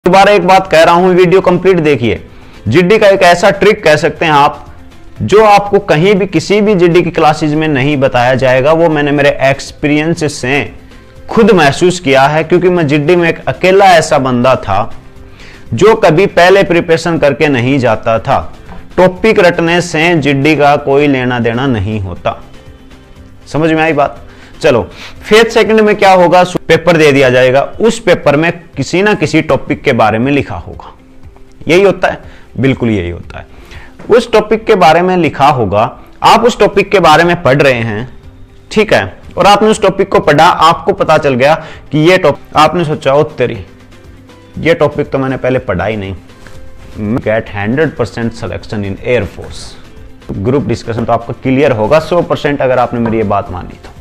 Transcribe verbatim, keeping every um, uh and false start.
दोबारा एक बात कह रहा हूं, वीडियो कंप्लीट देखिए। जीडी का एक ऐसा ट्रिक कह सकते हैं आप, जो आपको कहीं भी किसी भी जीडी की क्लासेस में नहीं बताया जाएगा। वो मैंने मेरे एक्सपीरियंस से खुद महसूस किया है, क्योंकि मैं जीडी में एक अकेला ऐसा बंदा था जो कभी पहले प्रिपरेशन करके नहीं जाता था। टॉपिक रटने से जीडी का कोई लेना देना नहीं होता। समझ में आई बात? चलो, फिफ्थ सेकंड में क्या होगा, पेपर दे दिया जाएगा, उस पेपर में किसी ना किसी टॉपिक के बारे में लिखा होगा। यही होता है, बिल्कुल यही होता है। उस टॉपिक के बारे में लिखा होगा, आप उस टॉपिक के बारे में पढ़ रहे हैं, ठीक है, और आपने उस टॉपिक को पढ़ा, आपको पता चल गया कि ये टॉपिक, आपने सोचा ओ तेरी, ये टॉपिक तो मैंने पहले पढ़ा ही नहीं, get hundred percent selection in air force. Group discussion तो आपका क्लियर होगा सौ परसेंट, अगर आपने मेरी ये बात मानी तो।